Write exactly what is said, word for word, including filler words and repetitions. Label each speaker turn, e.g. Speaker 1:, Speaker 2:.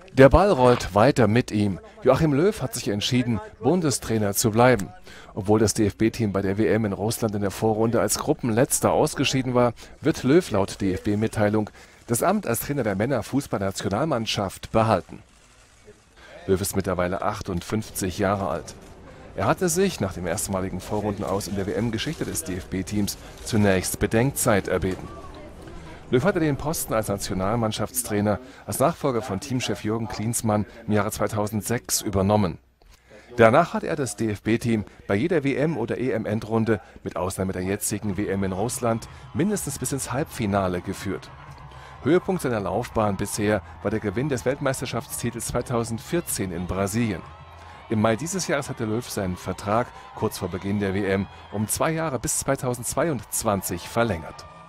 Speaker 1: Der Ball rollt weiter mit ihm. Joachim Löw hat sich entschieden, Bundestrainer zu bleiben. Obwohl das D F B-Team bei der W M in Russland in der Vorrunde als Gruppenletzter ausgeschieden war, wird Löw laut D F B-Mitteilung das Amt als Trainer der Männerfußballnationalmannschaft behalten. Löw ist mittlerweile achtundfünfzig Jahre alt. Er hatte sich nach dem erstmaligen Vorrundenaus in der W M-Geschichte des D F B-Teams zunächst Bedenkzeit erbeten. Löw hatte den Posten als Nationalmannschaftstrainer als Nachfolger von Teamchef Jürgen Klinsmann im Jahre zweitausendsechs übernommen. Danach hat er das D F B-Team bei jeder W M- oder E M-Endrunde, mit Ausnahme der jetzigen W M in Russland, mindestens bis ins Halbfinale geführt. Höhepunkt seiner Laufbahn bisher war der Gewinn des Weltmeisterschaftstitels zweitausendvierzehn in Brasilien. Im Mai dieses Jahres hatte Löw seinen Vertrag kurz vor Beginn der W M um zwei Jahre bis zweitausendzweiundzwanzig verlängert.